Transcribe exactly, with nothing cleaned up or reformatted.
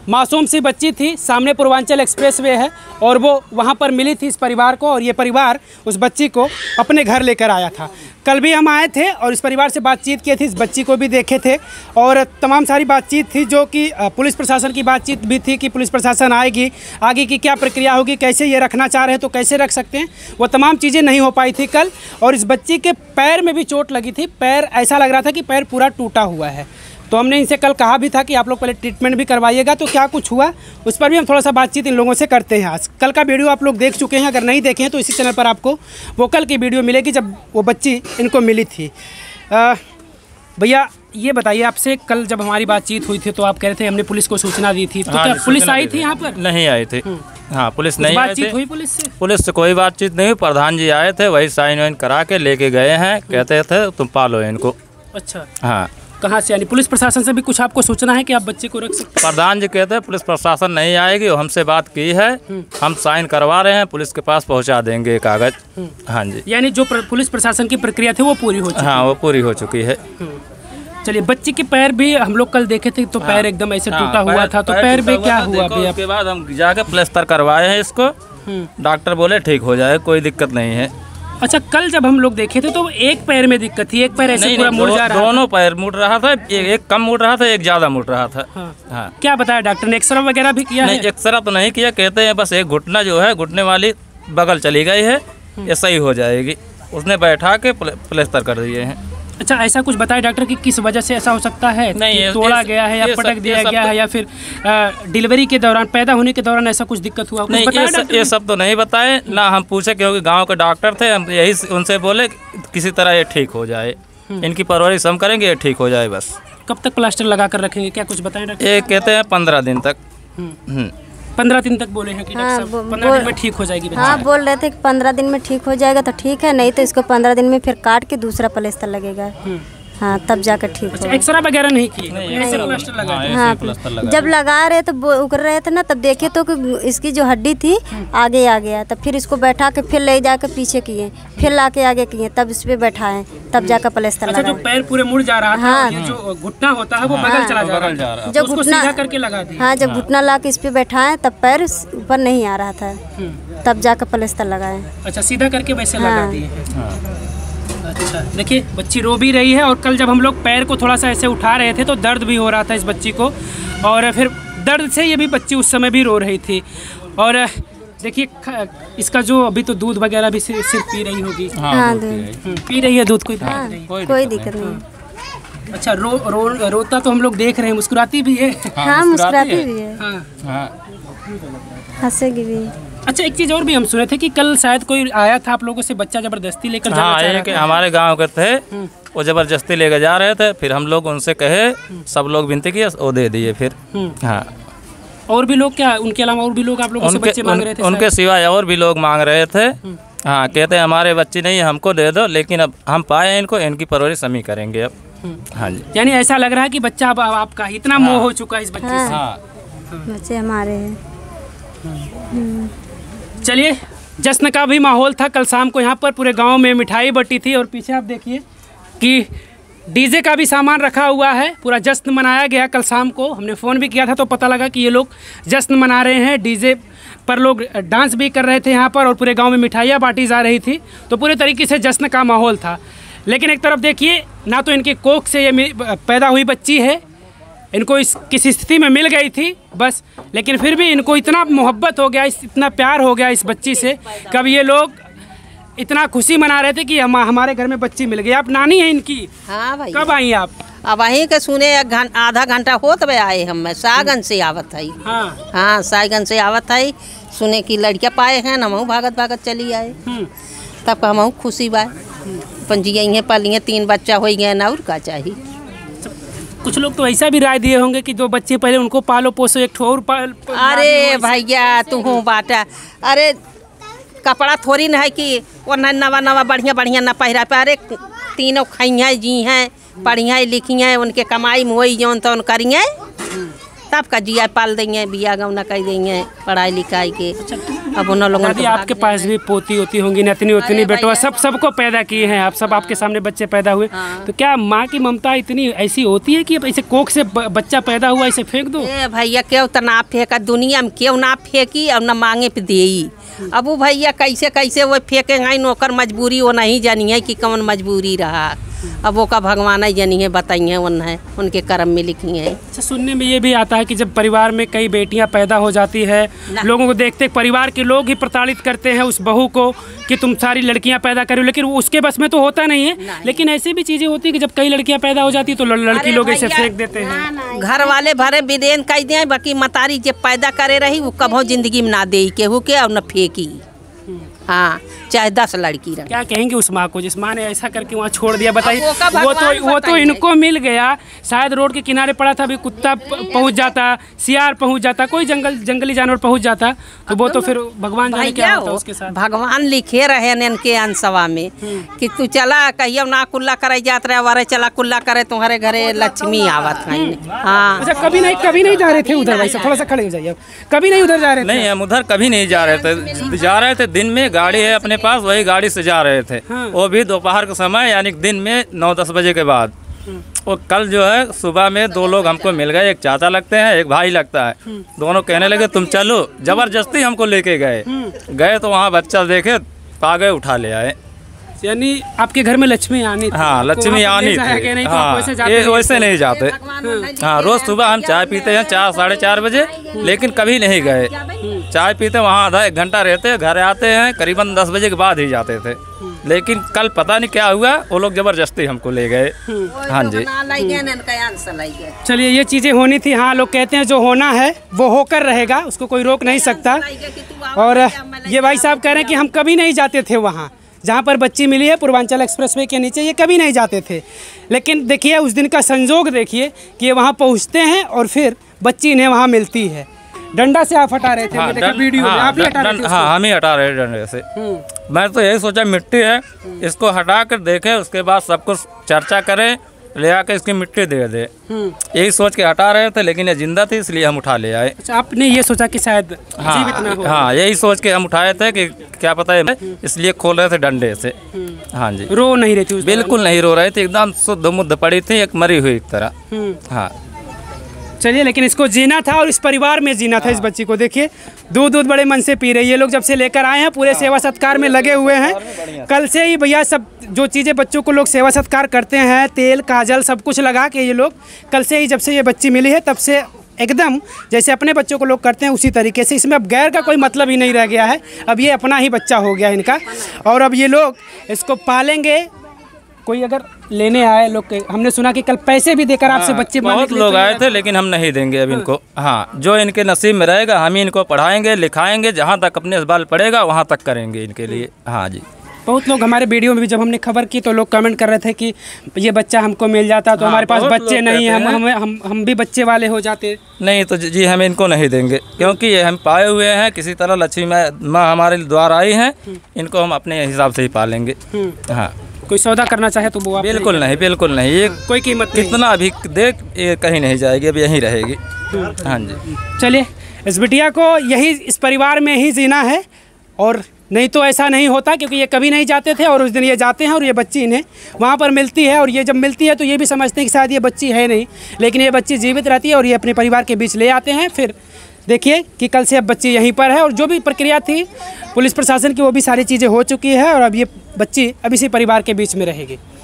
मासूम सी बच्ची थी, सामने पूर्वांचल एक्सप्रेसवे है और वो वहाँ पर मिली थी इस परिवार को, और ये परिवार उस बच्ची को अपने घर लेकर आया था। कल भी हम आए थे और इस परिवार से बातचीत की थी, इस बच्ची को भी देखे थे और तमाम सारी बातचीत थी, जो कि पुलिस प्रशासन की बातचीत भी थी कि पुलिस प्रशासन आएगी, आगे की क्या प्रक्रिया होगी, कैसे ये रखना चाह रहे हैं तो कैसे रख सकते हैं, वो तमाम चीज़ें नहीं हो पाई थी कल। और इस बच्ची के पैर में भी चोट लगी थी, पैर ऐसा लग रहा था कि पैर पूरा टूटा हुआ है। तो हमने इनसे कल कहा भी था कि आप लोग पहले ट्रीटमेंट भी करवाइएगा, तो क्या कुछ हुआ उस पर भी हम थोड़ा सा बातचीत इन लोगों से करते हैं। आज कल का वीडियो आप लोग देख चुके हैं, अगर नहीं देखे हैं तो इसी चैनल पर आपको वो कल की वीडियो मिलेगी जब वो बच्ची इनको मिली थी। भैया ये बताइए, आपसे कल जब हमारी बातचीत हुई थी तो आप कह रहे थे हमने पुलिस को सूचना दी थी, तो हाँ, क्या पुलिस आई थी यहाँ पर? नहीं आई थी। हाँ, पुलिस नहीं आई थी। बातचीत हुई पुलिस से? पुलिस से कोई बातचीत नहीं हुई। प्रधान जी आए थे, वही साइन वाइन करा के लेके गए हैं, कहते थे तुम पालो इनको। अच्छा, हाँ। कहाँ से? यानी पुलिस प्रशासन से भी कुछ आपको सूचना है कि आप बच्चे को रख सकते हैं? प्रधान जी कहते हैं पुलिस प्रशासन नहीं आएगी, हमसे बात की है, हम साइन करवा रहे हैं, पुलिस के पास पहुंचा देंगे कागज। हाँ जी, यानी जो प्र, पुलिस प्रशासन की प्रक्रिया थी वो पूरी हो चुकी है? हाँ, वो पूरी हो चुकी है। चलिए, बच्ची के पैर भी हम लोग कल देखे थे, तो हाँ, पैर एकदम ऐसे हाँ, टूटा हुआ था, तो पैर में क्या हुआ? उसके बाद हम जाके प्लास्टर करवाए हैं इसको, डॉक्टर बोले ठीक हो जाए, कोई दिक्कत नहीं है। अच्छा, कल जब हम लोग देखे थे तो एक पैर में दिक्कत थी, एक पैर ऐसे पूरा मुड़ जा रहा था? दोनों पैर मुड़ रहा था, एक कम मुड़ रहा था, एक ज्यादा मुड़ रहा था। हाँ। हाँ। क्या बताया डॉक्टर ने? एक्सरे वगैरह भी किया? नहीं, एक्सरे तो नहीं किया, कहते हैं बस एक घुटना जो है, घुटने वाली बगल चली गई है, ये सही हो जाएगी। उसने बैठा के प्लास्टर कर दिए हैं। अच्छा, ऐसा कुछ बताया डॉक्टर कि किस वजह से ऐसा हो सकता है? नहीं, तोड़ा गया है या पटक दिया गया है या फिर डिलीवरी के दौरान, पैदा होने के दौरान ऐसा कुछ दिक्कत हुआ? नहीं, ये, स, ये सब तो नहीं बताए ना, हम पूछे क्योंकि गांव के डॉक्टर थे, हम यही उनसे बोले किसी तरह ये ठीक हो जाए, इनकी परवरिश हम करेंगे, ये ठीक हो जाए बस। कब तक प्लास्टर लगा कर रखेंगे, क्या कुछ बताएं डॉक्टर? ये कहते हैं पंद्रह दिन तक। पंद्रह दिन तक बोले हैं कि हाँ, पंद्रह दिन में ठीक हो जाएगी बच्ची? हाँ, बोल रहे थे कि पंद्रह दिन में ठीक हो जाएगा तो ठीक है, नहीं तो इसको पंद्रह दिन में फिर काट के दूसरा प्लास्टर लगेगा। हाँ, तब जाकर ठीक अच्छा, होगा। एक्सरे वगैरह नहीं किए? ऐसे प्लास्टर लगा दिया? हाँ, जब लगा रहे तो उकर रहे थे ना, तब देखे तो कि इसकी जो हड्डी थी आगे आ गया, तब फिर इसको बैठा के फिर ले जाकर पीछे किए, फिर ला के आगे किए, तब इस पे बैठाए, तब जाकर प्लास्टर लगा। अच्छा, जो पैर पूरे मुड़ जा रहा था, हाँ, ये जो घुटना होता है वो बगल चला जा रहा था, जब घुटना सीधा करके लगा दिया। हाँ, जब घुटना ला के इस पे बैठाए तब पैर ऊपर नहीं आ रहा था, तब जाकर प्लास्टर लगाए। अच्छा, सीधा करके वैसे लगा दिए। अच्छा, देखिए बच्ची रो भी रही है, और कल जब हम लोग पैर को थोड़ा सा ऐसे उठा रहे थे तो दर्द भी हो रहा था इस बच्ची को, और फिर दर्द से ये भी बच्ची उस समय भी रो रही थी। और देखिए इसका जो अभी तो दूध वगैरह भी सिर्फ पी रही होगी? हाँ, दूध पी रही है, दूध कोई हाँ, नहीं, कोई दिक्कत नहीं। अच्छा, रो रो रोता तो हम लोग देख रहे हैं, मुस्कुराती भी है? हाँ, मुस्कुराती भी है, हंसेगी भी। अच्छा, एक चीज़ और भी हम सुने थे कि कल शायद कोई आया था आप लोगों से, बच्चा जबरदस्ती लेकर जाना चाह रहा था। हमारे गांव के थे, वो जबरदस्ती लेकर जा रहे थे, फिर हम लोग उनसे कहे, सब लोग विनती किया, वो दे दिए फिर। हाँ, और भी लोग क्या, उनके अलावा और भी लोग आप लोगों से बच्चे मांग रहे थे? उनके सिवाय और भी लोग मांग रहे थे। हाँ, कहते हैं हमारे बच्चे नहीं, हमको दे दो, लेकिन अब हम पाए इनको, इनकी परवरिश हम ही करेंगे अब। हाँ जी, यानी ऐसा लग रहा है कि बच्चा अब आपका इतना मोह हो चुका है इस बच्चे से। हाँ, बच्चे हमारे हैं। चलिए, जश्न का भी माहौल था कल शाम को, यहाँ पर पूरे गांव में मिठाई बटी थी, और पीछे आप देखिए कि डीजे का भी सामान रखा हुआ है, पूरा जश्न मनाया गया कल शाम को। हमने फ़ोन भी किया था तो पता लगा कि ये लोग जश्न मना रहे हैं, डीजे पर लोग डांस भी कर रहे थे यहाँ पर, और पूरे गांव में मिठाइयाँ बांटी जा रही थी, तो पूरे तरीके से जश्न का माहौल था। लेकिन एक तरफ देखिए, ना तो इनके कोख से ये पैदा हुई बच्ची है, इनको इस किस स्थिति में मिल गई थी बस, लेकिन फिर भी इनको इतना मोहब्बत हो गया, इतना प्यार हो गया इस बच्ची से, कब ये लोग इतना खुशी मना रहे थे कि हम हमारे घर में बच्ची मिल गई। आप नानी हैं इनकी? हाँ भाई। कब आई आप? अब वहीं के सुने एक घं, आधा घंटा हो तब आए हम, मैं सागन से आवत है। हाँ हाँ, सागन से आवत है, सुने की लड़कियाँ पाए हैं, हम भागत भागत चली आए, तब हम खुशी बा, पंजिया हैं पलिए, तीन बच्चा हो गए ना, और का चाहिए। कुछ लोग तो ऐसा भी राय दिए होंगे कि जो बच्चे पहले उनको पालो पोसो, एक ठोर पाल। अरे भैया तू हूँ बाटा, अरे कपड़ा थोड़ी न है कि वो न नवा नवा बढ़िया बढ़िया न पहरा पे, अरे तीनों खइया जी हैं, पढ़िया लिखिए, उनके कमाई में वही जौन तो करिए, तब का जिया पाल देंगे, बिया गौना कर देंगे, पढ़ाई लिखाई के। अब उन लोगों दादी आपके पास भी पोती होती होंगी, नतनी उतनी, बेटवा सब सबको पैदा किए हैं आप, सब आपके सामने बच्चे पैदा हुए। तो क्या माँ की ममता इतनी ऐसी होती है कि अब ऐसे कोख से बच्चा पैदा हुआ ऐसे फेंक दो? ए भैया क्यों तो ना फेंका, दुनिया में क्यों ना फेंकी और ना मांगे पे देई। अब वो भैया कैसे कैसे वो फेंकेंगे, नौकर मजबूरी वो नहीं जानी है कि कौन मजबूरी रहा। अब वो का भगवान ही जानी है, बताइए उन है उनके कर्म में लिखी है। अच्छा, सुनने में ये भी आता है कि जब परिवार में कई बेटियां पैदा हो जाती है, लोगों को देखते परिवार के लोग ही प्रताड़ित करते हैं उस बहू को कि तुम सारी लड़कियां पैदा करो, लेकिन उसके बस में तो होता नहीं है। नहीं। लेकिन ऐसी भी चीजें होती है कि जब कई लड़कियां पैदा हो जाती है तो लड़की लोग ऐसे फेंक देते हैं। घर वाले भरे विदेन कह दिए, बाकी मतारी जब पैदा करे रही वो कभो जिंदगी में ना दे केहू के और न फेंकी। हाँ, चाहे दस लड़की रहे। क्या कहेंगे उस माँ को जिस माँ ने ऐसा करके वहाँ छोड़ दिया? बताइए, वो तो वो तो इनको मिल गया, शायद रोड के किनारे पड़ा था, अभी कुत्ता पहुँच जाता, सियार पहुँच जाता, कोई जंगल जंगली जानवर पहुँच जाता, तो वो तो फिर भगवान जाने क्या होता उसके साथ। भगवान लिखे रहे इनके अंशवा में कि तू चला कहियो ना कुल्ला करे जात रहे, वारे चला कुल्ला करे तुम्हारे घरे लक्ष्मी आवत है। हाँ, अच्छा, कभी नहीं कभी नहीं जा रहे थे उधर? भाई थोड़ा सा खड़े हो जाइए। कभी नहीं उधर जा रहे थे? नहीं, हम उधर कभी नहीं जा रहे थे। जा रहे थे दिन में, गाड़ी है अपने पास, वही गाड़ी से जा रहे थे। हाँ। वो भी दोपहर के समय, यानी दिन में नौ दस बजे के बाद। और कल जो है सुबह में दो लोग हमको मिल गए, एक चाचा लगते हैं, एक भाई लगता है। दोनों कहने लगे तुम चलो, जबरदस्ती हमको लेके गए। गए तो वहाँ बच्चा देखे, पा गए, उठा ले आए। यानी आपके घर में लक्ष्मी आनी थी? हाँ, लक्ष्मी आनी थी। हाँ, ये वैसे नहीं जाते। हाँ, रोज सुबह हम चाय पीते हैं चार साढ़े चार बजे, लेकिन कभी नहीं गए। चाय पीते वहाँ आधा एक घंटा रहते, घर आते हैं करीबन दस बजे के बाद ही जाते थे। लेकिन कल पता नहीं क्या हुआ, वो लोग जबरदस्ती हमको ले गए। हाँ जी। चलिए, ये चीज़ें होनी थी। हाँ, लोग कहते हैं जो होना है वो होकर रहेगा, उसको कोई रोक नहीं सकता। और ये भाई साहब कह रहे हैं कि हम कभी नहीं जाते थे वहाँ जहाँ पर बच्ची मिली है, पूर्वांचल एक्सप्रेसवे के नीचे, ये कभी नहीं जाते थे। लेकिन देखिए उस दिन का संजोग देखिए कि ये वहाँ पहुँचते हैं और फिर बच्ची इन्हें वहाँ मिलती है। डंडा से आप हटा रहे थे? हाँ, डं, वीडियो हाँ, में आप ही हटा रहे थे? हाँ, हम ही हटा रहे डंडे से। मैं तो यही सोचा मिट्टी है, इसको हटा कर देखे, उसके बाद सब कुछ चर्चा करें, ले आकर इसकी मिट्टी दे दे, यही सोच के हटा रहे थे। लेकिन ये जिंदा थी इसलिए हम उठा ले आए। अच्छा, आपने ये सोचा कि शायद हाँ, जीवित ना हो? हाँ, यही सोच के हम उठाए थे कि क्या पता है, इसलिए खोल रहे थे डंडे से। हाँ जी। रो नहीं रही थी? बिल्कुल नहीं रो रहे थे, एकदम शुद्ध मुद्ध पड़ी थी, एक मरी हुई एक तरह। हाँ, चलिए, लेकिन इसको जीना था और इस परिवार में जीना था। इस बच्ची को देखिए, दूध दूध बड़े मन से पी रही है। ये लोग जब से लेकर आए हैं पूरे सेवा सत्कार में लगे हुए हैं। कल से ही भैया सब जो चीज़ें बच्चों को लोग सेवा सत्कार करते हैं, तेल काजल सब कुछ लगा के ये लोग कल से ही, जब से ये बच्ची मिली है तब से एकदम जैसे अपने बच्चों को लोग करते हैं उसी तरीके से। इसमें अब गैर का कोई मतलब ही नहीं रह गया है, अब ये अपना ही बच्चा हो गया इनका। और अब ये लोग इसको पालेंगे। कोई अगर लेने आए लोग, हमने सुना कि कल पैसे भी देकर आपसे बच्चे बहुत लोग आए थे, लेकिन हम नहीं देंगे अब इनको। हाँ, जो इनके नसीब में रहेगा हम ही इनको पढ़ाएंगे लिखाएंगे, जहाँ तक अपने बाल पड़ेगा वहाँ तक करेंगे इनके लिए। हाँ जी। बहुत लोग हमारे वीडियो में भी जब हमने खबर की तो लोग कमेंट कर रहे थे कि ये बच्चा हमको मिल जाता तो हाँ, हमारे पास बच्चे नहीं हैं, हम हम हम भी बच्चे वाले हो जाते। नहीं तो जी हम इनको नहीं देंगे, क्योंकि ये हम पाए हुए हैं, किसी तरह लक्ष्मी माँ हमारे द्वारा आई हैं, इनको हम अपने हिसाब से ही पालेंगे। हाँ, कोई सौदा करना चाहे तो वो बिल्कुल नहीं, बिल्कुल नहीं। ये कोई कीमत कितना भी देख, ये कहीं नहीं जाएगी, अब यहीं रहेगी। हाँ जी। चलिए, इस बिटिया को यही इस परिवार में ही जीना है, और नहीं तो ऐसा नहीं होता, क्योंकि ये कभी नहीं जाते थे और उस दिन ये जाते हैं और ये बच्ची इन्हें वहाँ पर मिलती है। और ये जब मिलती है तो ये भी समझते हैं कि शायद ये बच्ची है नहीं, लेकिन ये बच्ची जीवित रहती है और ये अपने परिवार के बीच ले आते हैं। फिर देखिए कि कल से अब बच्ची यहीं पर है, और जो भी प्रक्रिया थी पुलिस प्रशासन की वो भी सारी चीज़ें हो चुकी है, और अब ये बच्ची अब इसी परिवार के बीच में रहेगी।